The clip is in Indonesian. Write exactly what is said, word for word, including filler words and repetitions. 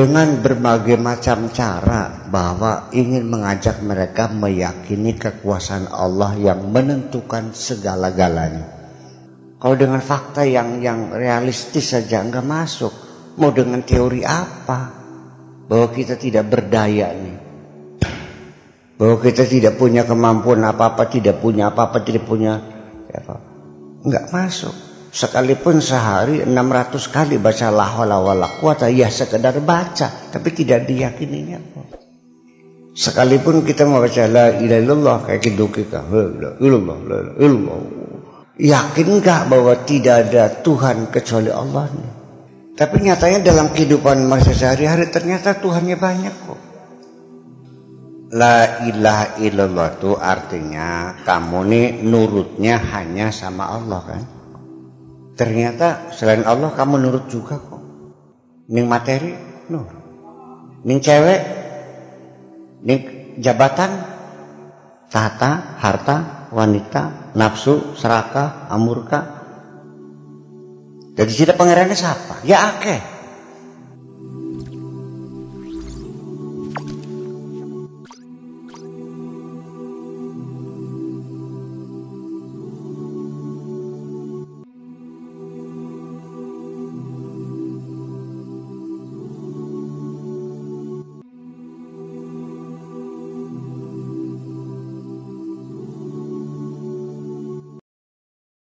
dengan berbagai macam cara bahwa ingin mengajak mereka meyakini kekuasaan Allah yang menentukan segala-galanya. Kalau dengan fakta yang yang realistis saja nggak masuk, mau dengan teori apa? Bahwa kita tidak berdaya nih, bahwa kita tidak punya kemampuan apa-apa, tidak punya apa-apa, tidak punya apa, nggak masuk. Sekalipun sehari enam ratus kali baca la haula wala quwata, ya sekedar baca tapi tidak diyakininya. Sekalipun kita mau baca la ilaha illallah kayak gitu kita, la ilallah, la ilallah, yakin enggak bahwa tidak ada Tuhan kecuali Allah nih? Tapi nyatanya dalam kehidupan manusia sehari-hari ternyata Tuhannya banyak kok. La ilaha illallah itu artinya kamu nih nurutnya hanya sama Allah kan. Ternyata selain Allah kamu nurut juga kok. Ning materi nurut, ning cewek, ning jabatan, tahta, harta, wanita, nafsu, serakah, amurka. Jadi tidak pangerannya siapa? Ya akeh.